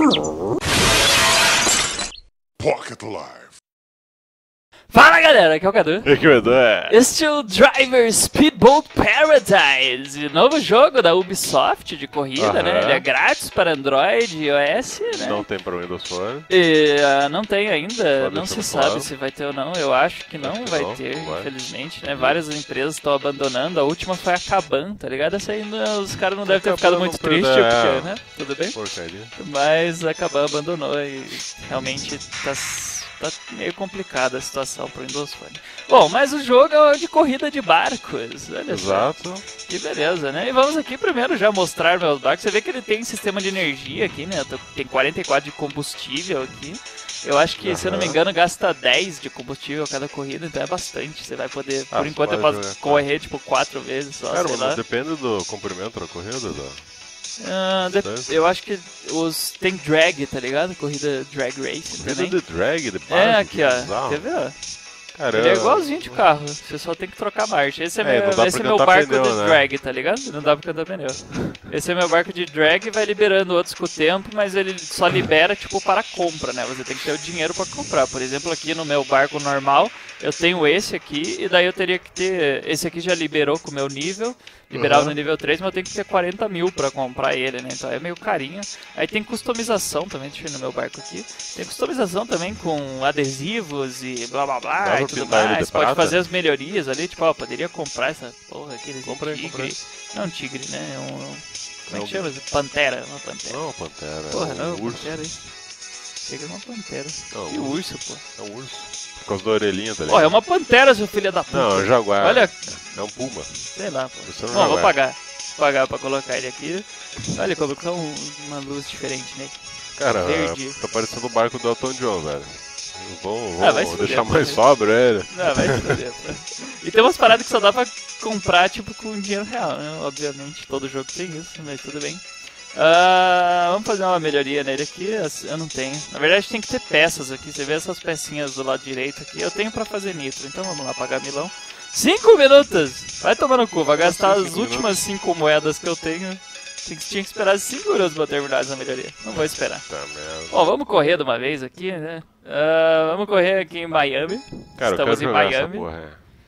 Pocket Live. Fala galera, aqui é o Cadu. Aqui o Edu é. Este é o Driver Speedboat Paradise, novo jogo da Ubisoft de corrida, né? Ele é grátis para Android e iOS, né? Não tem para Windows Phone. E, não tem ainda, Pode não ser se no sabe plano. se vai ter ou não. Eu acho que não vai ter, infelizmente, né? Várias empresas estão abandonando, a última foi a Kabam, tá ligado? Essa aí os caras não devem ter ficado muito tristes, porque, né? Tudo bem? Porcaria. Mas a Kabam abandonou e realmente tá meio complicada a situação pro Windows Phone. Bom, mas o jogo é de corrida de barcos, olha Exato. só. Que beleza, né? E vamos aqui primeiro já mostrar meus barcos. Você vê que ele tem sistema de energia aqui, né? Tem 44 de combustível aqui. Eu acho que, se eu não me engano, gasta 10 de combustível a cada corrida, então é bastante. Você vai poder, por enquanto, eu posso correr tipo 4 vezes só, Cara, sei mas lá. depende do comprimento da corrida, Eu acho que tem drag, tá ligado? Corrida drag race também. Corrida de drag, de barco. É, aqui ó, bizarro. quer ver ó? Cara, Ele é igualzinho de carro, você só tem que trocar marcha. Esse é, não dá esse é pra meu cantar barco pneu, de né? drag, tá ligado? Não dá pra cantar pneu. Esse é meu barco de drag, vai liberando outros com o tempo, mas ele só libera tipo para compra, né? Você tem que ter o dinheiro pra comprar. Por exemplo, aqui no meu barco normal, eu tenho esse aqui, e daí eu teria que ter... Esse aqui já liberou com o meu nível, liberava no nível 3, mas eu tenho que ter 40 mil pra comprar ele, né? Então é meio carinho. Aí tem customização também, deixa eu ir no meu barco aqui. Tem customização também com adesivos e blá blá blá e tudo mais. Pode fazer as melhorias ali, tipo, ó, poderia comprar essa porra aqui desse tigre. Não, tigre, né? Como é que chama? Pantera, uma pantera. Não, pantera. Porra, não, urso. pantera aí. Chega uma pantera. Não, E o urso, pô. É um urso. Por causa da orelhinha, tá ligado? Ó, é uma pantera, seu filho da puta. Não, é um jaguar. Olha, É um puma. sei lá, pô. Isso é um Bom, vou jaguar. pagar pra colocar ele aqui. Olha, colocou uma luz diferente nele. Cara, Verde. tá parecendo o barco do Elton John, velho. vai Vamos se fuder, deixar pô. mais sóbrio ele. Não, vai se foder, pô. E tem umas paradas que só dá pra comprar, tipo, com dinheiro real, né? Obviamente, todo jogo tem isso, mas tudo bem. Vamos fazer uma melhoria nele aqui. Eu não tenho. Na verdade, tem que ter peças aqui. Você vê essas pecinhas do lado direito aqui. Eu tenho pra fazer nitro. Então vamos lá, pagar milão. 5 minutos! Vai tomar no cu. Vai gastar as últimas 5 moedas que eu tenho. Tinha que esperar 5 minutos pra terminar essa melhoria. Não vou esperar. Tá merda. Bom, vamos correr de uma vez aqui, né? Vamos correr aqui em Miami. Cara, Estamos eu quero em jogar Miami. essa porra.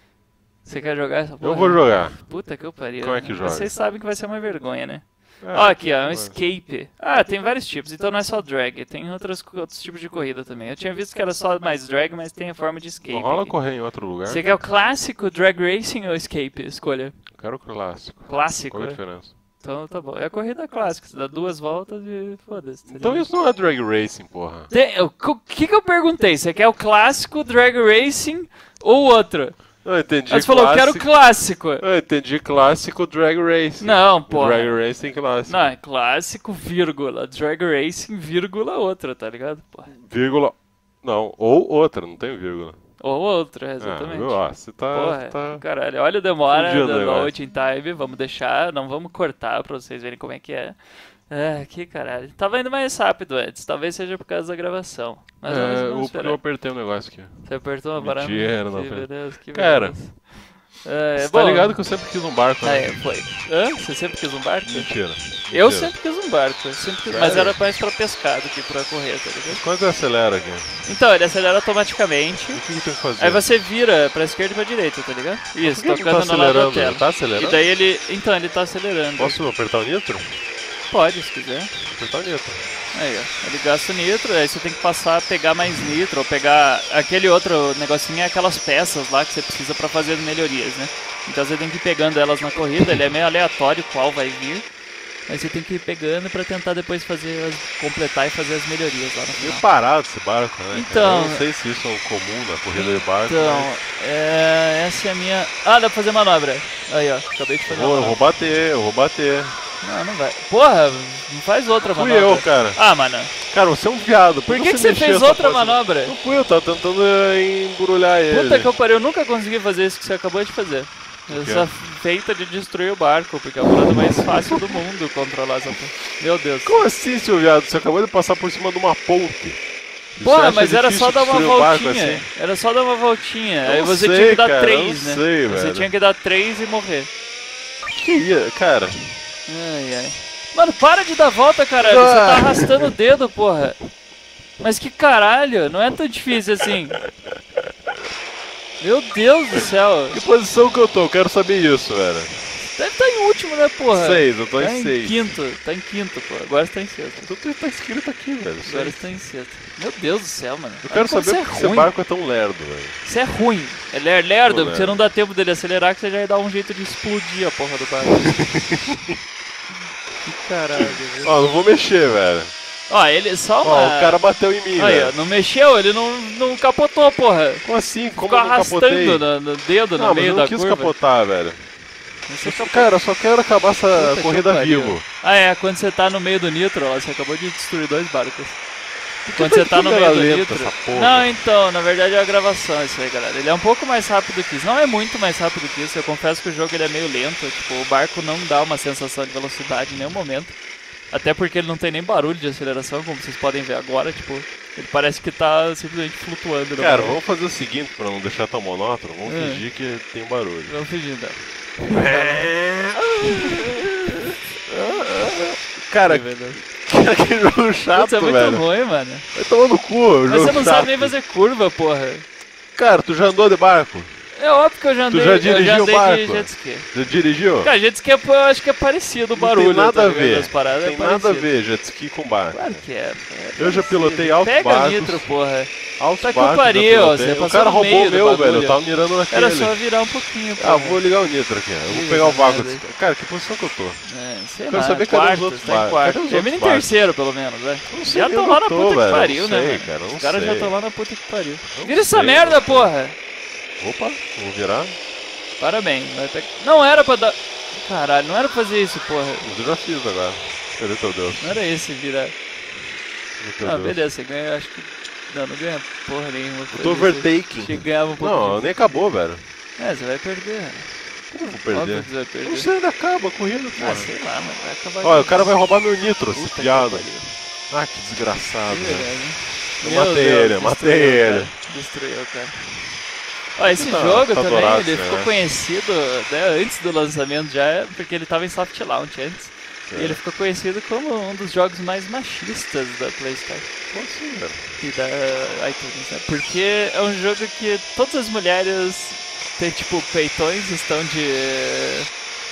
Você quer jogar essa porra? Eu vou jogar. Puta que eu pariu. Como é que joga? Vocês sabem que vai ser uma vergonha, né? É, Ó, aqui, ó, um mas- escape. Tem vários tipos, então não é só drag, tem outros tipos de corrida também. Eu tinha visto que era só mais drag, mas tem a forma de escape. Não rola aqui. correr em outro lugar? Você quer o clássico, drag racing ou escape? Escolha. Eu quero o clássico. Clássico, Qual a né? diferença? Então tá bom. É a corrida clássica, você dá 2 voltas e foda-se. tá Então ligado? isso não é drag racing, porra. O que eu perguntei? Você quer o clássico, drag racing ou outro? Eu entendi Aí você falou, quero o clássico. Eu entendi clássico drag racing. Não, porra. Drag racing clássico. Não, é clássico, vírgula, drag racing, vírgula, outra, tá ligado? Porra. Vírgula. Não, ou outra, não tem vírgula. Ou outra, exatamente. Viu? Ó, você tá. Porra, tá... caralho, olha a demora fudido do o negócio. loading time, vamos deixar, não vamos cortar pra vocês verem como é que é. Que caralho. Tava indo mais rápido antes, talvez seja por causa da gravação. Mas vamos esperar. eu apertei um negócio aqui. Você apertou uma barata? Mentira, não Que apertei. beleza, que Cara, beleza. Você bom, tá ligado que eu sempre quis um barco, né? foi. Hã? Você sempre quis um barco? Mentira. Eu Mentira. sempre quis um barco, eu sempre quis, Sério? mas era mais pra pescar do que pra correr, tá ligado? Quanto acelera aqui? Então, ele acelera automaticamente. O que eu tenho que fazer? Aí você vira pra esquerda e pra direita, tá ligado? Isso, Por que tocando tá no lado da acelerando? tela. Tá acelerando? E daí ele... Então, ele tá acelerando. Posso apertar o nitro? Pode, se quiser. Apertar o nitro. Aí, ó. Ele gasta o nitro, aí você tem que passar a pegar mais nitro, ou pegar... Aquele outro negocinho é aquelas peças lá que você precisa pra fazer as melhorias, né? Então você tem que ir pegando elas na corrida, ele é meio aleatório qual vai vir. Aí você tem que ir pegando pra tentar depois completar e fazer as melhorias lá no final. Meio parado esse barco, né? Então- Eu não sei se isso é comum na corrida de barco. Então, essa é a minha... dá pra fazer manobra. Aí, ó, acabei de fazer Eu manobra. vou bater. Não, não vai. Porra, não faz outra Fui manobra. eu, cara. Mano. Cara, você é um viado. Por que você fez outra manobra? Não fui eu, tava tentando embrulhar ele. Puta que eu pariu, eu nunca consegui fazer isso que você acabou de fazer. Essa feita de destruir o barco, porque é a parada mais fácil do mundo controlar essa porra. Meu Deus. Como assim, seu viado? Você acabou de passar por cima de uma ponte. E Porra, você acha mas era difícil só dar uma destruir o barco voltinha. assim? Era só dar uma voltinha. Eu Aí você sei, tinha que dar cara, 3, eu né? sei, Você velho. tinha que dar 3 e morrer. Que ia, cara. Ai, ai. Mano, para de dar volta, caralho. Você tá arrastando o dedo, porra. Mas que caralho, não é tão difícil assim. Meu Deus do céu. Que posição que eu tô? Eu quero saber isso, velho. Deve estar em último, né, porra? 6, eu tô Tá em 6. quinto, tá em quinto, pô. Agora você tá em sexto. Tudo tá escrito aqui, velho. Agora você tá em sexto. Meu Deus do céu, mano. Eu quero Como saber você porque é esse ruim. barco é tão lerdo, velho. Você é ruim. Ele é lerdo, Tô porque você lerdo. não dá tempo dele acelerar, que você já ia dar um jeito de explodir a porra do barco. Que caralho, velho. Ó, não vou mexer, velho. Ó, ele só uma... Ó, o cara bateu em mim, Aí, ó, velho. não mexeu, ele não capotou, porra. Como assim? Como Ficou eu não capotei? arrastando no dedo no Não, mas meio eu da não quis curva. capotar, velho. Você só- Cara, eu só quero acabar essa Puta que corrida pariu. vivo. Ah, é, quando você tá no meio do nitro, ó, você acabou de destruir 2 barcos. Quando tá você tá no câmera meio do lenta nitro... essa porra? Não, então, na verdade é a gravação isso aí, galera. Ele é um pouco mais rápido que isso. Não é muito mais rápido que isso, eu confesso que o jogo ele é meio lento. Tipo, o barco não dá uma sensação de velocidade em nenhum momento. Até porque ele não tem nem barulho de aceleração, como vocês podem ver agora, tipo... Ele parece que tá simplesmente flutuando. no Cara, barco. vamos fazer o seguinte, pra não deixar tão monótono, vamos É. fingir que tem barulho. Vamos fingir, né? Cara, Que beleza. que jogo chato, Putz, é muito velho. ruim, mano. Vai tomar no cu, Mas jogo você não chato. sabe nem fazer curva, porra. Cara, tu já andou de barco? É óbvio que eu já andei, já dirigiu eu já andei o barco? de jet ski. Já dirigiu? Cara, jet ski eu acho que é parecido o Não barulho. tem nada tá a ligado? ver. Das paradas, Tem é nada a parecido. ver jet ski com barco. Claro que é. Eu já pilotei altos Pega barcos. nitro, porra. Altos Tá que barcos, pariu, já pilotei. você O passou cara no roubou meio o do meu, bagulho. velho. Eu tava mirando naquele. Era só virar um pouquinho, porra. Ah, vou ligar o nitro aqui. Eu vou Liga pegar o essa barco. merda Cara, que posição que eu tô? É, sei Quero lá, saber cadê os quarto, outros tá em barcos. quarto. Cadê os Termina em outros barcos? terceiro, pelo menos, né? Não sei Já onde tô eu lá na tô, puta que velho. pariu, Não né, sei, mano? cara, não Os caras já sei. estão lá na puta que pariu. Não Vira essa sei, merda, não. porra! Opa, vou virar. Parabéns. Não era pra dar... Caralho, não era pra fazer isso, porra. Eu já fiz agora. Cadê teu Deus? Não era esse virar. Cadê teu Ah, Deus? beleza, você ganha, acho que... Não ganha porra nenhuma. Eu tô overtaking. Achei que ganhava um pouco Não, de... nem acabou, velho. É, você vai perder. Como eu vou Óbvio perder? que você vai perder. Não sei onde acaba a corrida, Ah, cara. sei lá, mano. Vai acabar... Olha, o cara vai roubar meu nitro, esse Puta que piada. pariu. Ah, que desgraçado, Que velho. beleza, hein? Eu Meu matei Deus, ele, eu matei destruiu, ele. cara. Destruiu, cara. Ó, esse Tá- jogo tá também, dourado, ele ficou né? conhecido, né, antes do lançamento já, porque ele tava em soft launch antes. E ele ficou conhecido como um dos jogos mais machistas da PlayStation Como assim, velho? e da iTunes, né? Porque é um jogo que todas as mulheres têm, tipo, peitões, estão de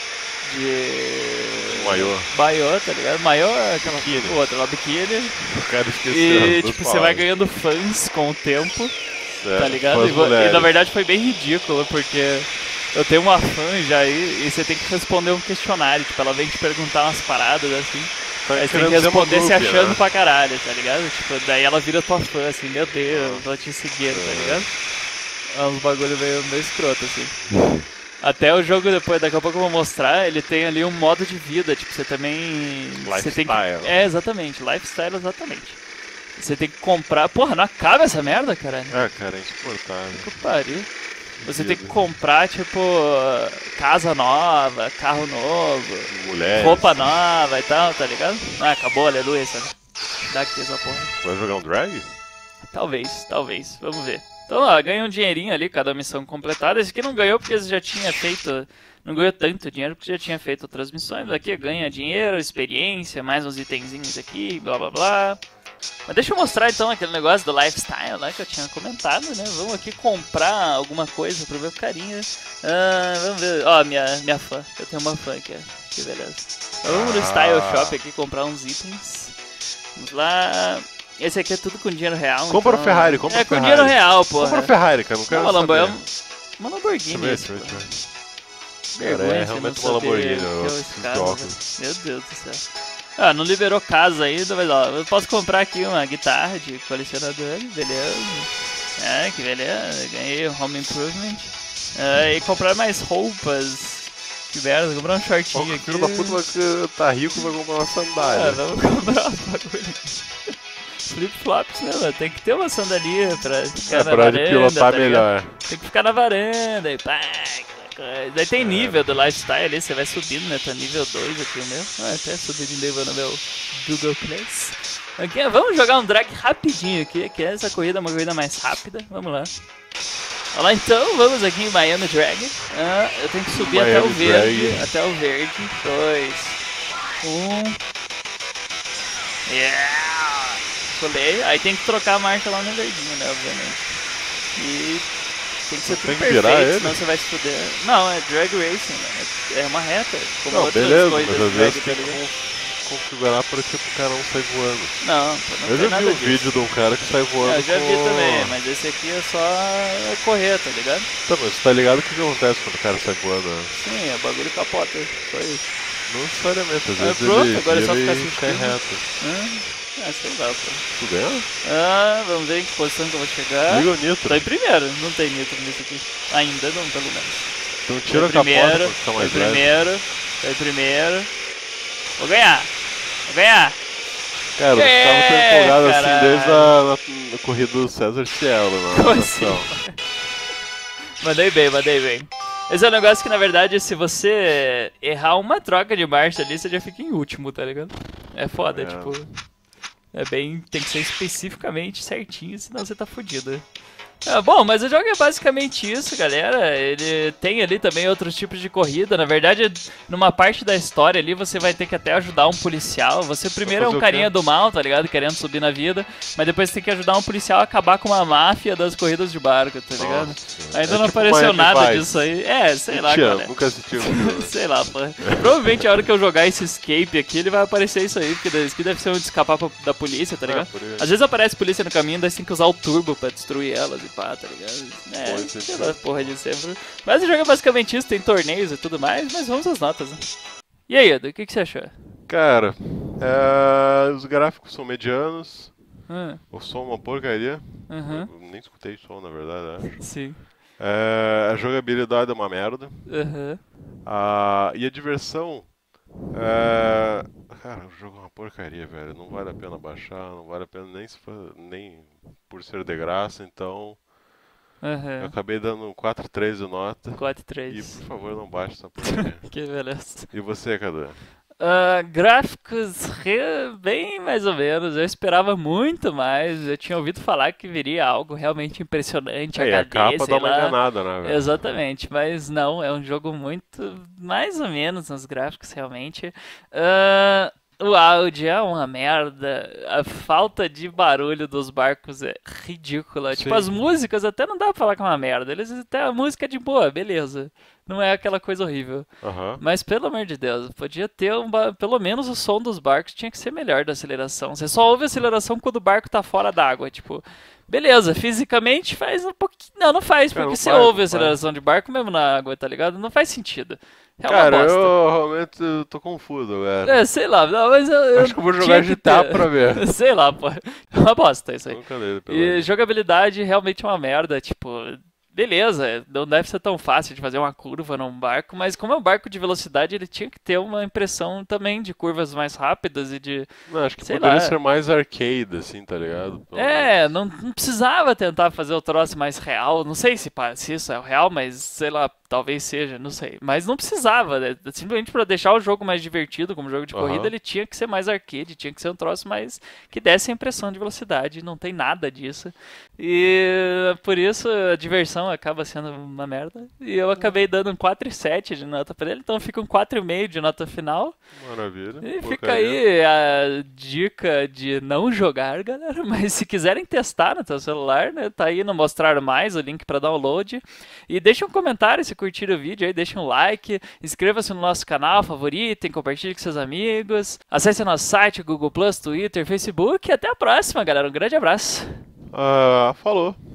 Maior. maiô, tá ligado? Maiô é aquela Biquíni. outra, lá biquíni. O cara esqueceu. E, as duas tipo, você vai palavras. ganhando fãs com o tempo. Certo. Tá ligado? Fãs E mulheres. na verdade foi bem ridículo, porque eu tenho uma fã já aí e você tem que responder um questionário. Tipo, ela vem te perguntar umas paradas assim. Tá Aí você tem querendo que dizer uma responder se groupie, achando né? pra caralho, tá ligado? Tipo, daí ela vira tua fã, assim, meu Deus, vou te seguir, tá ligado? É uns bagulho meio escroto, assim. Até o jogo depois, daqui a pouco eu vou mostrar, ele tem ali um modo de vida, tipo, você também... Você tem que... Lifestyle. É, exatamente, lifestyle, exatamente. Você tem que comprar... Porra, não acaba essa merda, caralho? Ah, cara, é insuportável. Que pariu. Você tem que Vida. comprar, tipo, casa nova, carro novo, Mulheres. roupa nova e tal, tá ligado? Ah, acabou, aleluia, sabe? Dá aqui essa porra. Vai jogar um drag? Talvez, vamos ver. Então, ó, ganha um dinheirinho ali, cada missão completada. Esse aqui não ganhou porque você já tinha feito... Não ganhou tanto dinheiro porque já tinha feito outras missões. Aqui ganha dinheiro, experiência, mais uns itenzinhos aqui, blá blá blá. Mas deixa eu mostrar então aquele negócio do lifestyle lá que eu tinha comentado, né? Vamos aqui comprar alguma coisa pro meu carinha. Vamos ver. Ó, minha fã. Eu tenho uma fã aqui, ó. Que beleza. Vamos no Style Shop aqui comprar uns itens. Vamos lá. Esse aqui é tudo com dinheiro real. Compra então... a Ferrari, compra a É com Ferrari. dinheiro real, porra. Compra a Ferrari, cara, não quero Não, uma saber. Uma Lamborghini. Deixa esse, eu ver, pô. deixa eu ver. Vergonha, Cara, é você realmente não uma saber Lamborghini, que ó, é esses esse cara, óculos. velho. Meu Deus do céu. Ah, não liberou casa ainda, mas ó, eu posso comprar aqui uma guitarra de colecionador, beleza. Ah, que beleza, ganhei o Home Improvement. E comprar mais roupas. Que merda, comprar um shortinho O aqui. filho da puta vai tá rico, vai comprar uma Ah, sandália. vamos comprar um bagulho. Flip-flops, né, mano? Tem que ter uma sandalinha pra ficar na pra varanda, pilotar tá ligado? melhor. Tem que ficar na varanda e pá, aquela coisa. Daí tem nível do lifestyle ali, você vai subindo, né? Tá nível 2 aqui o meu. Até subi de nível no meu Google Plus. Aqui, vamos jogar um drag rapidinho aqui, que essa corrida é uma corrida mais rápida. Vamos lá. Olha lá então, vamos aqui em Miami Drag. Eu tenho que subir até o Miami verde. Drag. Até o verde. 2, Yeah! Pulei. Aí tem que trocar a marcha lá no verdinho, né, obviamente. E tem que ser tudo Tem que virar perfeito, ele? senão você vai se fuder. Não, é drag racing, né? É uma reta, como Não, outras beleza, corridas mas às de drag, vezes tá tem que ligado? configurar para tipo, o cara não sair voando. Não, pô, não Eu tem já nada vi um disso. vídeo de um cara que sai voando Eu já vi com... também, mas esse aqui é só correr, tá ligado? Tá, mas você tá ligado o que acontece quando o cara sai voando, né? Sim, é bagulho capota, só isso. Não necessariamente, às Ah, vezes pronto, ele agora é só vira ficar e cai assistindo. reto. Sei lá, pô. Tu ganha? Vamos ver em que posição que eu vou chegar. Liga o nitro. Tô em primeiro, não tem nitro nesse aqui. Ainda não, pelo menos. Então tira a Tô em capota pra primeiro, ficar tô em mais leve. primeiro, tô em primeiro. Vou ganhar, vou ganhar. Cara, os caras estão empolgados assim caralho. desde a corrida do César Cielo, né? Como assim? Mandei bem, mandei bem. Esse é um negócio que, na verdade, se você errar uma troca de marcha ali, você já fica em último, tá ligado? É foda, tipo... É bem... Tem que ser especificamente certinho, senão você tá fudido. Bom, mas o jogo é basicamente isso, galera. Ele tem ali também outros tipos de corrida. Na verdade, numa parte da história ali, você vai ter que até ajudar um policial. Você primeiro é um carinha do mal, tá ligado? Querendo subir na vida. Mas depois você tem que ajudar um policial a acabar com uma máfia das corridas de barco, tá ligado? Nossa, ainda não tipo apareceu Miami nada Vice. disso aí. Sei lá, Mentira, cara. nunca assisti o filme. Sei lá, pô. Provavelmente a hora que eu jogar esse escape aqui, ele vai aparecer isso aí, porque isso aqui deve ser um de escapar da polícia, tá ligado? por isso. Às vezes aparece polícia no caminho, daí você tem que usar o turbo pra destruir elas e pá, tá ligado? Pode Sei lá, porra de sempre. Mas o jogo é basicamente isso, tem torneios e tudo mais, mas vamos às notas, né? E aí, Edu, o que você achou? Cara, os gráficos são medianos, o som é uma porcaria. Uhum. Eu nem escutei o som, na verdade, acho. Sim. A jogabilidade é uma merda. Uhum. E a diversão... Cara, o jogo é uma porcaria, velho. Não vale a pena baixar, não vale a pena nem por ser de graça, então... Eu acabei dando 4.3 de nota. 4.3. E por favor, não baixe essa porcaria. Que beleza. E você, Cadu? Gráficos bem mais ou menos. Eu esperava muito mais. Eu tinha ouvido falar que viria algo realmente impressionante. A HD, capa sei dá uma lá. enganada, né, velho? Exatamente, mas não, é um jogo muito mais ou menos nos gráficos realmente. O áudio é uma merda. A falta de barulho dos barcos é ridícula. Sim. Tipo, as músicas até não dá pra falar que é uma merda. A música é de boa, beleza. Não é aquela coisa horrível. Mas pelo amor de Deus, podia ter pelo menos o som dos barcos tinha que ser melhor da aceleração. Você só ouve a aceleração quando o barco tá fora d'água, tipo... Beleza, fisicamente faz um pouquinho... Não faz, Cara, porque não você faz, ouve não a aceleração de barco mesmo na água, tá ligado? Não faz sentido. É uma Cara, bosta. eu realmente tô confuso, velho. Sei lá, não, mas eu Acho que eu vou jogar tinha que GTA ter. pra ver. Sei lá, pô. É uma bosta isso aí. Nunca dei, pelo E menos. jogabilidade realmente é uma merda, tipo... Beleza, não deve ser tão fácil de fazer uma curva num barco, mas como é um barco de velocidade, ele tinha que ter uma impressão também de curvas mais rápidas e de... Não, acho que sei poderia lá. ser mais arcade, assim, tá ligado? Pelo menos. Não precisava tentar fazer o troço mais real. Não sei se isso é o real, mas sei lá, talvez seja, não sei. Mas não precisava, né? Simplesmente pra deixar o jogo mais divertido, como jogo de corrida, ele tinha que ser mais arcade, tinha que ser um troço mais que desse a impressão de velocidade. Não tem nada disso. E por isso a diversão acaba sendo uma merda. E eu acabei dando um 4.7 de nota pra ele, então fica um 4.5 de nota final. Maravilha. E fica aí a dica de não jogar, galera. Mas se quiserem testar no seu celular, né? Tá aí no Mostrar Mais, o link para download. E deixa um comentário se curtiram o vídeo aí, deixa um like. Inscreva-se no nosso canal, favoritem, compartilhe com seus amigos. Acesse nosso site, Google+, Twitter, Facebook. E até a próxima, galera. Um grande abraço. Falou.